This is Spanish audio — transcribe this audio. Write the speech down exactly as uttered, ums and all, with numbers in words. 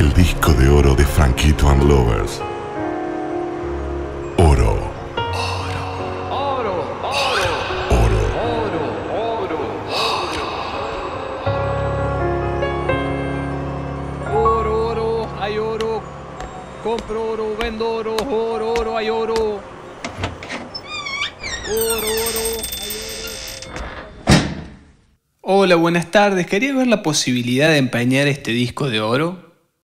El disco de oro de Franquito and Lovers. Oro. Oro, oro, Oro. oro, oro, oro, oro, hay oro, compro oro, vendo oro, oro, oro, hay oro, oro, oro, hay oro. Hola, buenas tardes. Quería ver la posibilidad de empañar este disco de oro.